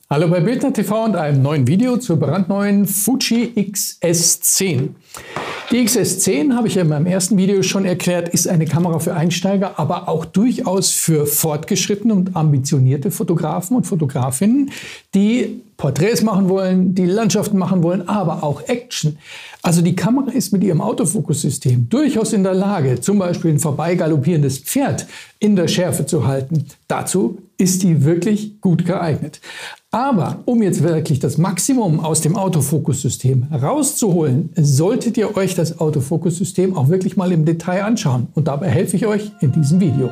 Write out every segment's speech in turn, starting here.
Hallo bei Bildner TV und einem neuen Video zur brandneuen Fuji XS10. Die XS10 habe ich ja in meinem ersten Video schon erklärt, ist eine Kamera für Einsteiger, aber auch durchaus für fortgeschrittene und ambitionierte Fotografen und Fotografinnen, die Porträts machen wollen, die Landschaften machen wollen, aber auch Action. Also die Kamera ist mit ihrem Autofokussystem durchaus in der Lage, zum Beispiel ein vorbeigaloppierendes Pferd in der Schärfe zu halten. Dazu ist die wirklich gut geeignet. Aber um jetzt wirklich das Maximum aus dem Autofokussystem rauszuholen, solltet ihr euch das Autofokussystem auch wirklich mal im Detail anschauen. Und dabei helfe ich euch in diesem Video.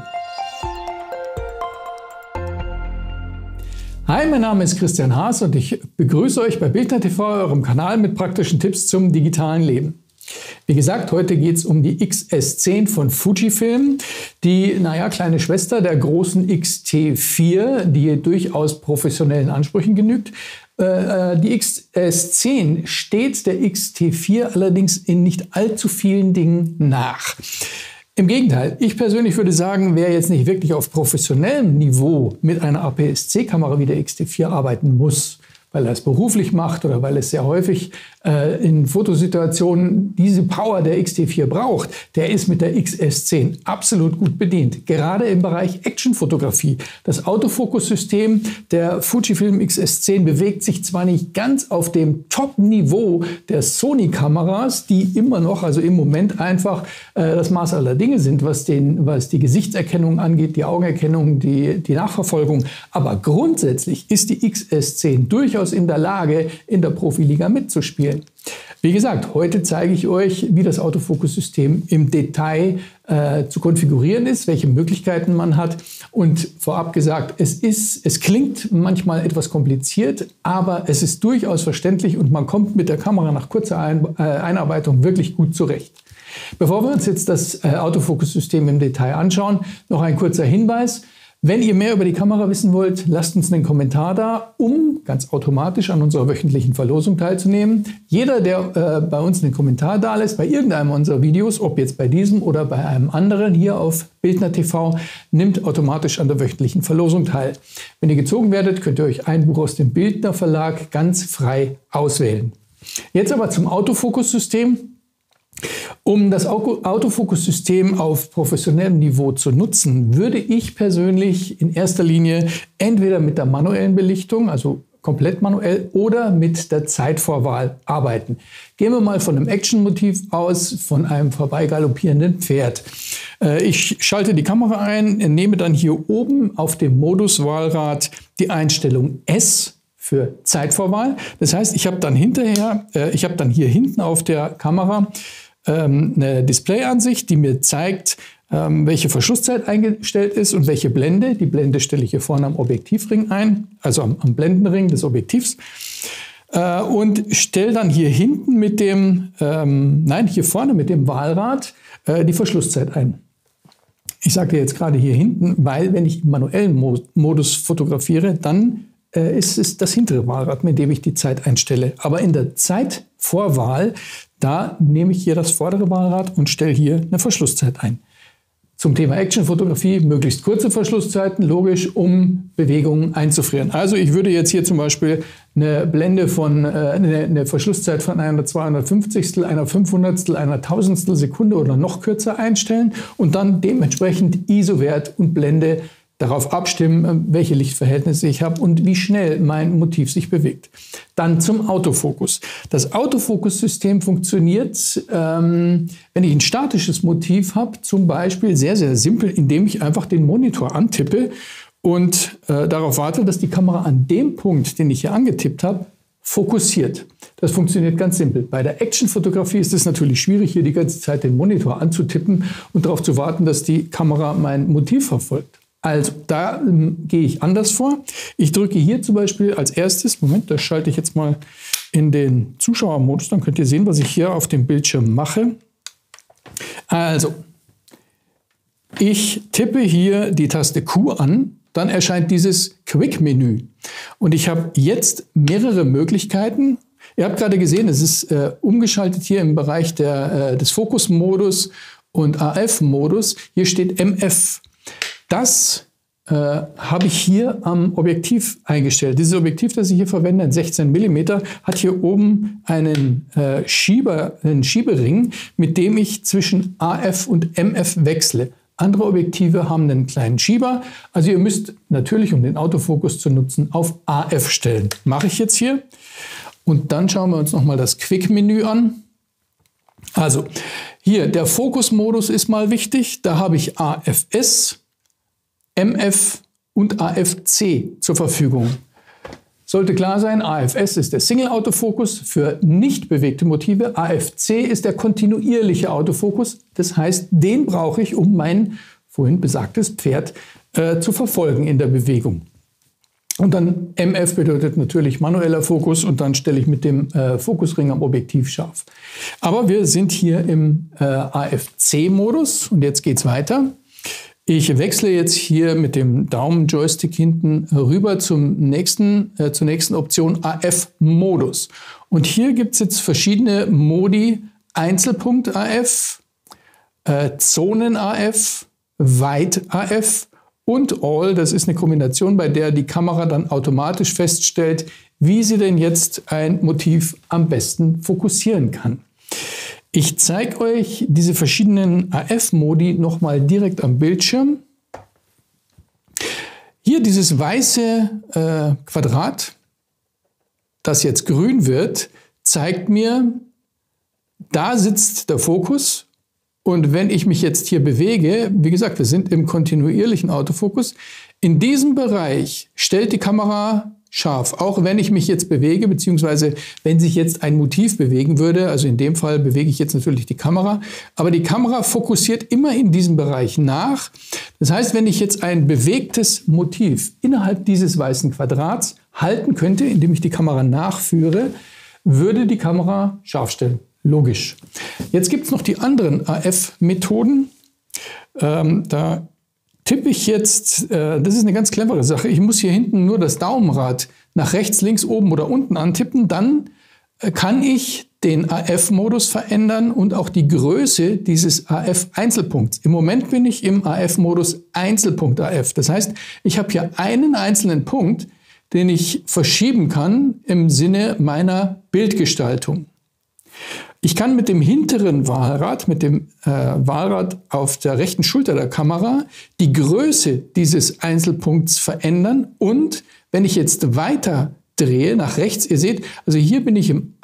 Hi, mein Name ist Christian Haas und ich begrüße euch bei Bildner TV, eurem Kanal mit praktischen Tipps zum digitalen Leben. Wie gesagt, heute geht es um die XS10 von Fujifilm, die, kleine Schwester der großen X-T4, die durchaus professionellen Ansprüchen genügt. Die XS10 steht der X-T4 allerdings in nicht allzu vielen Dingen nach. Im Gegenteil, ich persönlich würde sagen, wer jetzt nicht wirklich auf professionellem Niveau mit einer APS-C-Kamera wie der X-T4 arbeiten muss, weil er es beruflich macht oder weil es sehr häufig in Fotosituationen diese Power der X-T4 braucht, der ist mit der XS10 absolut gut bedient. Gerade im Bereich Actionfotografie. Das Autofokussystem der Fujifilm XS10 bewegt sich zwar nicht ganz auf dem Top-Niveau der Sony-Kameras, die immer noch, also im Moment einfach das Maß aller Dinge sind, was die Gesichtserkennung angeht, die Augenerkennung, die Nachverfolgung. Aber grundsätzlich ist die XS10 durchaus in der Lage, in der Profiliga mitzuspielen. Wie gesagt, heute zeige ich euch, wie das Autofokussystem im Detail zu konfigurieren ist, welche Möglichkeiten man hat. Und vorab gesagt, es klingt manchmal etwas kompliziert, aber es ist durchaus verständlich und man kommt mit der Kamera nach kurzer Einarbeitung wirklich gut zurecht. Bevor wir uns jetzt das Autofokussystem im Detail anschauen, noch ein kurzer Hinweis. Wenn ihr mehr über die Kamera wissen wollt, lasst uns einen Kommentar da, um ganz automatisch an unserer wöchentlichen Verlosung teilzunehmen. Jeder, der bei uns einen Kommentar da lässt, bei irgendeinem unserer Videos, ob jetzt bei diesem oder bei einem anderen hier auf Bildner TV, nimmt automatisch an der wöchentlichen Verlosung teil. Wenn ihr gezogen werdet, könnt ihr euch ein Buch aus dem Bildner Verlag ganz frei auswählen. Jetzt aber zum Autofokussystem. Um das Autofokussystem auf professionellem Niveau zu nutzen, würde ich persönlich in erster Linie entweder mit der manuellen Belichtung, also komplett manuell, oder mit der Zeitvorwahl arbeiten. Gehen wir mal von einem Actionmotiv aus, von einem vorbeigaloppierenden Pferd. Ich schalte die Kamera ein, nehme dann hier oben auf dem Moduswahlrad die Einstellung S für Zeitvorwahl. Das heißt, ich habe dann hier hinten auf der Kamera eine Displayansicht, die mir zeigt, welche Verschlusszeit eingestellt ist und welche Blende. Die Blende stelle ich hier vorne am Objektivring ein, also am Blendenring des Objektivs. Und stelle dann hier hinten hier vorne mit dem Wahlrad die Verschlusszeit ein. Ich sage jetzt gerade hier hinten, weil wenn ich im manuellen Modus fotografiere, dann ist es das hintere Wahlrad, mit dem ich die Zeit einstelle. Aber in der Zeitvorwahl, da nehme ich hier das vordere Wahlrad und stelle hier eine Verschlusszeit ein. Zum Thema Actionfotografie möglichst kurze Verschlusszeiten, logisch, um Bewegungen einzufrieren. Also ich würde jetzt hier zum Beispiel eine Blende eine Verschlusszeit von einer 250., einer 500., einer 1000. Sekunde oder noch kürzer einstellen und dann dementsprechend ISO-Wert und Blende darauf abstimmen, welche Lichtverhältnisse ich habe und wie schnell mein Motiv sich bewegt. Dann zum Autofokus. Das Autofokussystem funktioniert, wenn ich ein statisches Motiv habe, zum Beispiel sehr, sehr simpel, indem ich einfach den Monitor antippe und darauf warte, dass die Kamera an dem Punkt, den ich hier angetippt habe, fokussiert. Das funktioniert ganz simpel. Bei der Actionfotografie ist es natürlich schwierig, hier die ganze Zeit den Monitor anzutippen und darauf zu warten, dass die Kamera mein Motiv verfolgt. Also da gehe ich anders vor. Ich drücke hier zum Beispiel als erstes, Moment, das schalte ich jetzt mal in den Zuschauermodus, dann könnt ihr sehen, was ich hier auf dem Bildschirm mache. Also, ich tippe hier die Taste Q an, dann erscheint dieses Quick-Menü. Und ich habe jetzt mehrere Möglichkeiten. Ihr habt gerade gesehen, es ist umgeschaltet hier im Bereich des Fokus-Modus und AF-Modus. Hier steht MF. Das habe ich hier am Objektiv eingestellt. Dieses Objektiv, das ich hier verwende, ein 16 mm, hat hier oben einen Schiebering, mit dem ich zwischen AF und MF wechsle. Andere Objektive haben einen kleinen Schieber. Also ihr müsst natürlich, um den Autofokus zu nutzen, auf AF stellen. Mache ich jetzt hier. Und dann schauen wir uns nochmal das Quick-Menü an. Also hier, der Fokusmodus ist mal wichtig. Da habe ich AFS, MF und AFC zur Verfügung. Sollte klar sein, AFS ist der Single-Autofokus für nicht bewegte Motive. AFC ist der kontinuierliche Autofokus. Das heißt, den brauche ich, um mein vorhin besagtes Pferd zu verfolgen in der Bewegung. Und dann MF bedeutet natürlich manueller Fokus und dann stelle ich mit dem Fokusring am Objektiv scharf. Aber wir sind hier im AFC-Modus und jetzt geht's weiter. Ich wechsle jetzt hier mit dem Daumen-Joystick hinten rüber zur nächsten Option AF-Modus. Und hier gibt es jetzt verschiedene Modi: Einzelpunkt-AF, Zonen-AF, Weit-AF und All. Das ist eine Kombination, bei der die Kamera dann automatisch feststellt, wie sie denn jetzt ein Motiv am besten fokussieren kann. Ich zeige euch diese verschiedenen AF-Modi nochmal direkt am Bildschirm. Hier dieses weiße Quadrat, das jetzt grün wird, zeigt mir, da sitzt der Fokus. Und wenn ich mich jetzt hier bewege, wie gesagt, wir sind im kontinuierlichen Autofokus, in diesem Bereich stellt die Kamera scharf, auch wenn ich mich jetzt bewege, beziehungsweise wenn sich jetzt ein Motiv bewegen würde, also in dem Fall bewege ich jetzt natürlich die Kamera, aber die Kamera fokussiert immer in diesem Bereich nach. Das heißt, wenn ich jetzt ein bewegtes Motiv innerhalb dieses weißen Quadrats halten könnte, indem ich die Kamera nachführe, würde die Kamera scharf stellen. Logisch. Jetzt gibt es noch die anderen AF-Methoden. Da tippe ich jetzt, das ist eine ganz clevere Sache, ich muss hier hinten nur das Daumenrad nach rechts, links, oben oder unten antippen, dann kann ich den AF-Modus verändern und auch die Größe dieses AF-Einzelpunkts. Im Moment bin ich im AF-Modus Einzelpunkt-AF. Das heißt, ich habe hier einen einzelnen Punkt, den ich verschieben kann im Sinne meiner Bildgestaltung. Ich kann mit dem hinteren Wahlrad, mit dem Wahlrad auf der rechten Schulter der Kamera, die Größe dieses Einzelpunkts verändern. Und wenn ich jetzt weiter drehe nach rechts, ihr seht, also hier bin ich im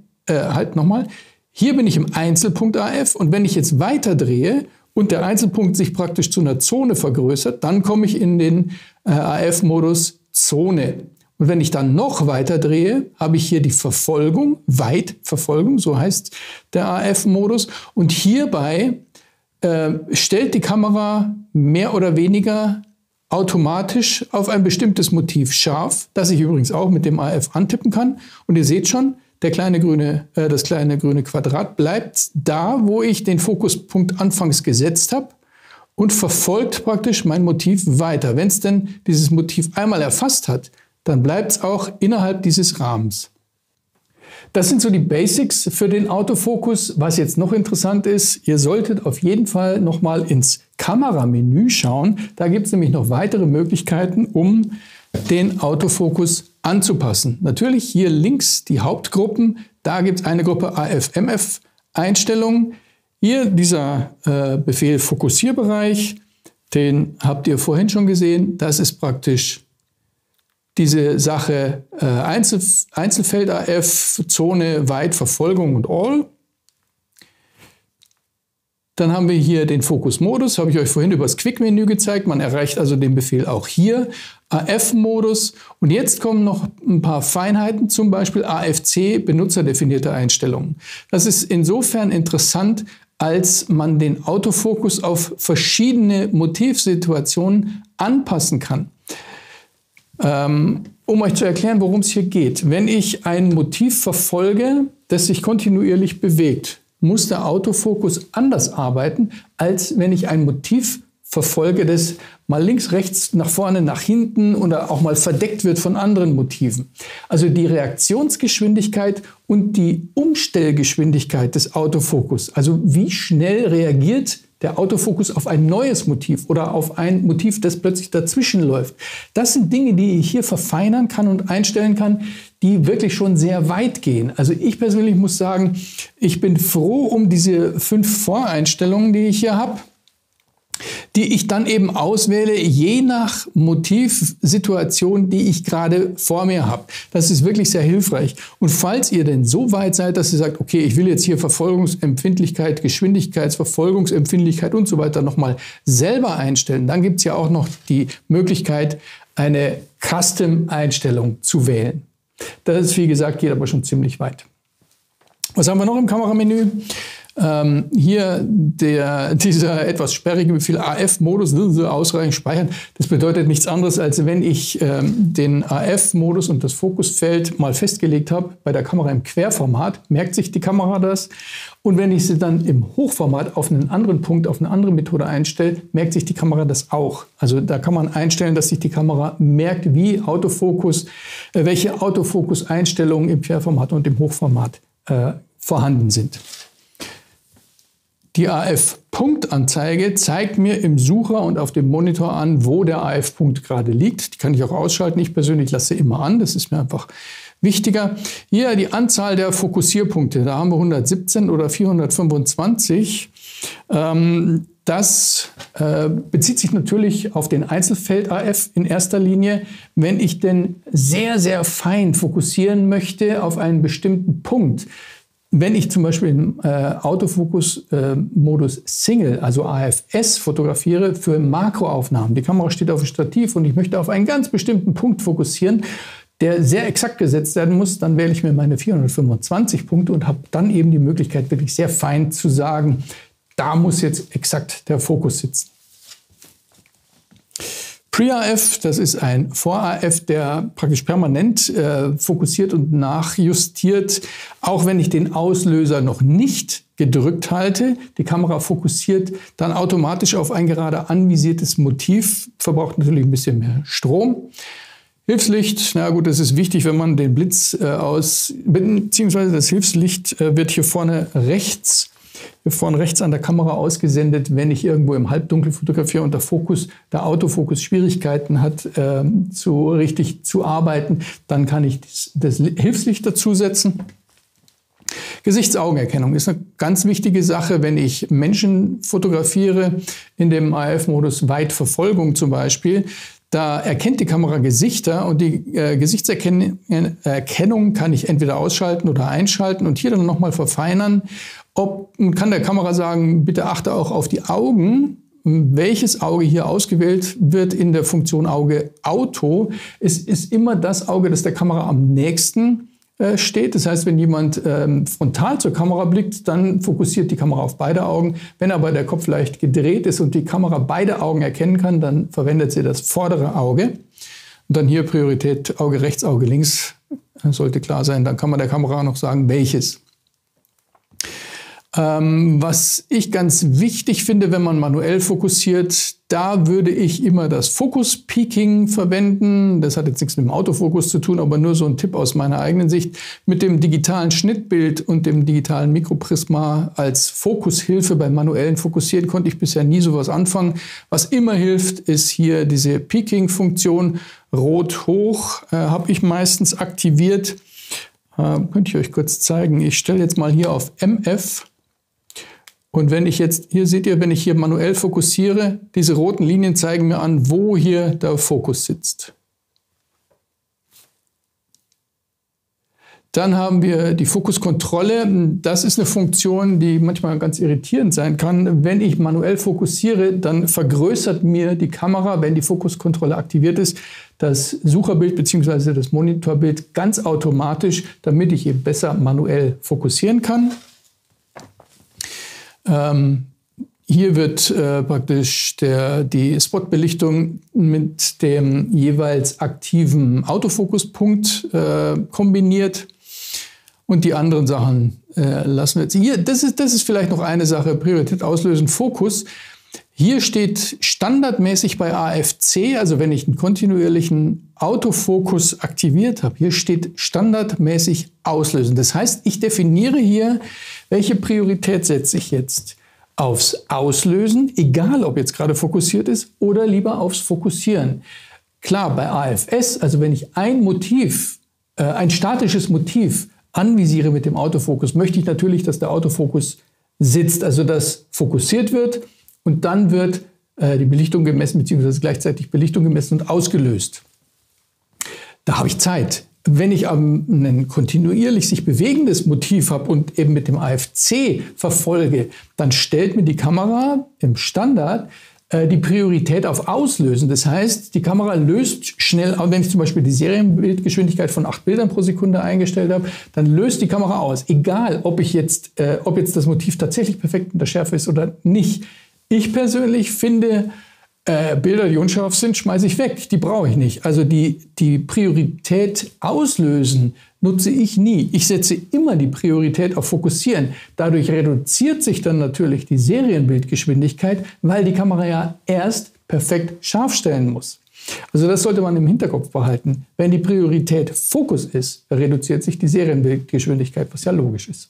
hier bin ich im Einzelpunkt AF. Und wenn ich jetzt weiter drehe und der Einzelpunkt sich praktisch zu einer Zone vergrößert, dann komme ich in den AF-Modus Zone. Und wenn ich dann noch weiter drehe, habe ich hier die Verfolgung, Weitverfolgung, so heißt der AF-Modus. Und hierbei stellt die Kamera mehr oder weniger automatisch auf ein bestimmtes Motiv scharf, das ich übrigens auch mit dem AF antippen kann. Und ihr seht schon, das kleine grüne Quadrat bleibt da, wo ich den Fokuspunkt anfangs gesetzt habe und verfolgt praktisch mein Motiv weiter. Wenn es denn dieses Motiv einmal erfasst hat, dann bleibt es auch innerhalb dieses Rahmens. Das sind so die Basics für den Autofokus. Was jetzt noch interessant ist, ihr solltet auf jeden Fall nochmal ins Kameramenü schauen. Da gibt es nämlich noch weitere Möglichkeiten, um den Autofokus anzupassen. Natürlich hier links die Hauptgruppen. Da gibt es eine Gruppe AF-MF Einstellungen. Hier dieser Befehl Fokussierbereich, den habt ihr vorhin schon gesehen. Das ist praktisch diese Sache Einzelfeld AF, Zone, Weit, Verfolgung und All. Dann haben wir hier den Fokusmodus, habe ich euch vorhin über das Quick-Menü gezeigt. Man erreicht also den Befehl auch hier. AF-Modus. Und jetzt kommen noch ein paar Feinheiten, zum Beispiel AFC, benutzerdefinierte Einstellungen. Das ist insofern interessant, als man den Autofokus auf verschiedene Motivsituationen anpassen kann. Um euch zu erklären, worum es hier geht. Wenn ich ein Motiv verfolge, das sich kontinuierlich bewegt, muss der Autofokus anders arbeiten, als wenn ich ein Motiv verfolge, das mal links, rechts, nach vorne, nach hinten oder auch mal verdeckt wird von anderen Motiven. Also die Reaktionsgeschwindigkeit und die Umstellgeschwindigkeit des Autofokus, also wie schnell reagiert der Autofokus auf ein neues Motiv oder auf ein Motiv, das plötzlich dazwischen läuft. Das sind Dinge, die ich hier verfeinern kann und einstellen kann, die wirklich schon sehr weit gehen. Also ich persönlich muss sagen, ich bin froh um diese 5 Voreinstellungen, die ich hier habe, die ich dann eben auswähle, je nach Motivsituation, die ich gerade vor mir habe. Das ist wirklich sehr hilfreich. Und falls ihr denn so weit seid, dass ihr sagt, okay, ich will jetzt hier Verfolgungsempfindlichkeit, Geschwindigkeitsverfolgungsempfindlichkeit und so weiter nochmal selber einstellen, dann gibt es ja auch noch die Möglichkeit, eine Custom-Einstellung zu wählen. Das, wie gesagt, geht aber schon ziemlich weit. Was haben wir noch im Kameramenü? Hier dieser etwas sperrige Befehl AF-Modus, ausreichend speichern. Das bedeutet nichts anderes, als wenn ich den AF-Modus und das Fokusfeld mal festgelegt habe bei der Kamera im Querformat, merkt sich die Kamera das. Und wenn ich sie dann im Hochformat auf einen anderen Punkt, auf eine andere Methode einstelle, merkt sich die Kamera das auch. Also da kann man einstellen, dass sich die Kamera merkt, wie Autofokus, welche Autofokus-Einstellungen im Querformat und im Hochformat vorhanden sind. Die AF-Punktanzeige zeigt mir im Sucher und auf dem Monitor an, wo der AF-Punkt gerade liegt. Die kann ich auch ausschalten. Ich persönlich lasse sie immer an. Das ist mir einfach wichtiger. Hier die Anzahl der Fokussierpunkte. Da haben wir 117 oder 425. Das bezieht sich natürlich auf den Einzelfeld-AF in erster Linie. Wenn ich denn sehr, sehr fein fokussieren möchte auf einen bestimmten Punkt, wenn ich zum Beispiel im Autofokus-Modus Single, also AFS, fotografiere für Makroaufnahmen, die Kamera steht auf dem Stativ und ich möchte auf einen ganz bestimmten Punkt fokussieren, der sehr exakt gesetzt werden muss, dann wähle ich mir meine 425 Punkte und habe dann eben die Möglichkeit, wirklich sehr fein zu sagen, da muss jetzt exakt der Fokus sitzen. Pre-AF, das ist ein Vor-AF, der praktisch permanent fokussiert und nachjustiert, auch wenn ich den Auslöser noch nicht gedrückt halte. Die Kamera fokussiert dann automatisch auf ein gerade anvisiertes Motiv, verbraucht natürlich ein bisschen mehr Strom. Hilfslicht, na gut, das ist wichtig, wenn man den Blitz beziehungsweise das Hilfslicht wird hier vorne rechts an der Kamera ausgesendet, wenn ich irgendwo im Halbdunkel fotografiere und der Autofokus Schwierigkeiten hat, richtig zu arbeiten, dann kann ich das Hilfslicht dazusetzen. Gesichtsaugenerkennung ist eine ganz wichtige Sache, wenn ich Menschen fotografiere, in dem AF-Modus Weitverfolgung zum Beispiel. Da erkennt die Kamera Gesichter und die Gesichtserkennung kann ich entweder ausschalten oder einschalten und hier dann nochmal verfeinern. Kann der Kamera sagen, bitte achte auch auf die Augen. Welches Auge hier ausgewählt wird in der Funktion Auge Auto, ist immer das Auge, das der Kamera am nächsten steht. Das heißt, wenn jemand frontal zur Kamera blickt, dann fokussiert die Kamera auf beide Augen. Wenn aber der Kopf leicht gedreht ist und die Kamera beide Augen erkennen kann, dann verwendet sie das vordere Auge. Und dann hier Priorität Auge rechts, Auge links. Das sollte klar sein. Dann kann man der Kamera noch sagen, welches. Was ich ganz wichtig finde, wenn man manuell fokussiert, da würde ich immer das Fokus-Peaking verwenden. Das hat jetzt nichts mit dem Autofokus zu tun, aber nur so ein Tipp aus meiner eigenen Sicht. Mit dem digitalen Schnittbild und dem digitalen Mikroprisma als Fokushilfe beim manuellen Fokussieren konnte ich bisher nie sowas anfangen. Was immer hilft, ist hier diese Peaking-Funktion. Rot hoch habe ich meistens aktiviert. Könnte ich euch kurz zeigen. Ich stelle jetzt mal hier auf MF. Und wenn ich jetzt, hier seht ihr, wenn ich hier manuell fokussiere, diese roten Linien zeigen mir an, wo hier der Fokus sitzt. Dann haben wir die Fokuskontrolle. Das ist eine Funktion, die manchmal ganz irritierend sein kann. Wenn ich manuell fokussiere, dann vergrößert mir die Kamera, wenn die Fokuskontrolle aktiviert ist, das Sucherbild bzw. das Monitorbild ganz automatisch, damit ich eben besser manuell fokussieren kann. Hier wird praktisch die Spotbelichtung mit dem jeweils aktiven Autofokuspunkt kombiniert. Und die anderen Sachen lassen wir jetzt hier. Das ist vielleicht noch eine Sache, Priorität auslösen, Fokus. Hier steht standardmäßig bei AFC, also wenn ich einen kontinuierlichen Autofokus aktiviert habe, hier steht standardmäßig auslösen. Das heißt, ich definiere hier, welche Priorität setze ich jetzt. aufs Auslösen, egal ob jetzt gerade fokussiert ist, oder lieber aufs Fokussieren. Klar, bei AFS, also wenn ich ein statisches Motiv anvisiere mit dem Autofokus, möchte ich natürlich, dass der Autofokus sitzt, also dass fokussiert wird und dann wird die Belichtung gemessen, beziehungsweise gleichzeitig Belichtung gemessen und ausgelöst. Da habe ich Zeit. Wenn ich ein kontinuierlich sich bewegendes Motiv habe und eben mit dem AFC verfolge, dann stellt mir die Kamera im Standard die Priorität auf Auslösen. Das heißt, die Kamera löst schnell, wenn ich zum Beispiel die Serienbildgeschwindigkeit von 8 Bildern pro Sekunde eingestellt habe, dann löst die Kamera aus. Egal, ob jetzt das Motiv tatsächlich perfekt in der Schärfe ist oder nicht. Ich persönlich finde, Bilder, die unscharf sind, schmeiße ich weg. Die brauche ich nicht. Also die Priorität auslösen nutze ich nie. Ich setze immer die Priorität auf Fokussieren. Dadurch reduziert sich dann natürlich die Serienbildgeschwindigkeit, weil die Kamera ja erst perfekt scharf stellen muss. Also das sollte man im Hinterkopf behalten. Wenn die Priorität Fokus ist, reduziert sich die Serienbildgeschwindigkeit, was ja logisch ist.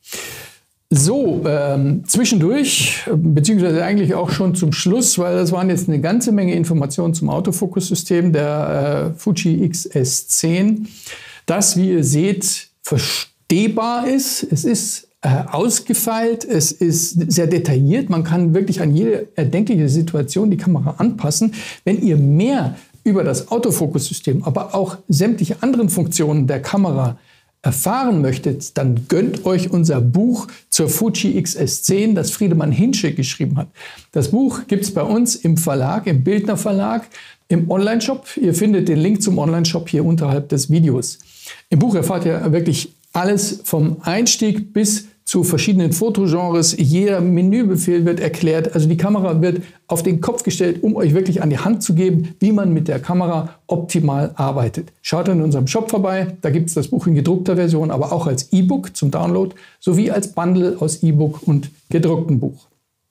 So, zwischendurch, beziehungsweise eigentlich auch schon zum Schluss, weil das waren jetzt eine ganze Menge Informationen zum Autofokussystem der Fuji X-S10, das, wie ihr seht, verstehbar ist. Es ist ausgefeilt, es ist sehr detailliert, man kann wirklich an jede erdenkliche Situation die Kamera anpassen. Wenn ihr mehr über das Autofokussystem, aber auch sämtliche anderen Funktionen der Kamera erfahren möchtet, dann gönnt euch unser Buch zur Fuji X-S10, das Friedemann Hintsche geschrieben hat. Das Buch gibt es bei uns im Verlag, im Bildner Verlag, im Online-Shop. Ihr findet den Link zum Online-Shop hier unterhalb des Videos. Im Buch erfahrt ihr wirklich alles vom Einstieg bis zu verschiedenen Fotogenres. Jeder Menübefehl wird erklärt. Also die Kamera wird auf den Kopf gestellt, um euch wirklich an die Hand zu geben, wie man mit der Kamera optimal arbeitet. Schaut in unserem Shop vorbei. Da gibt es das Buch in gedruckter Version, aber auch als E-Book zum Download sowie als Bundle aus E-Book und gedrucktem Buch.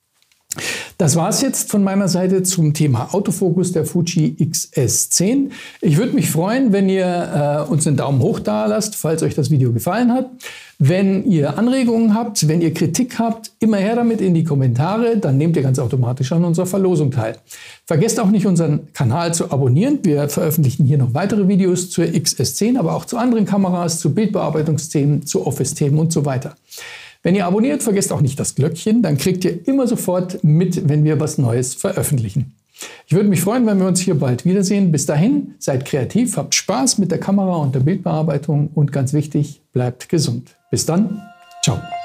Das war es jetzt von meiner Seite zum Thema Autofokus der Fuji X-S10. Ich würde mich freuen, wenn ihr uns einen Daumen hoch da lasst, falls euch das Video gefallen hat. Wenn ihr Anregungen habt, wenn ihr Kritik habt, immer her damit in die Kommentare, dann nehmt ihr ganz automatisch an unserer Verlosung teil. Vergesst auch nicht, unseren Kanal zu abonnieren. Wir veröffentlichen hier noch weitere Videos zur X-S10, aber auch zu anderen Kameras, zu Bildbearbeitungsthemen, zu Office-Themen und so weiter. Wenn ihr abonniert, vergesst auch nicht das Glöckchen, dann kriegt ihr immer sofort mit, wenn wir was Neues veröffentlichen. Ich würde mich freuen, wenn wir uns hier bald wiedersehen. Bis dahin, seid kreativ, habt Spaß mit der Kamera und der Bildbearbeitung und ganz wichtig, bleibt gesund. Bis dann, ciao.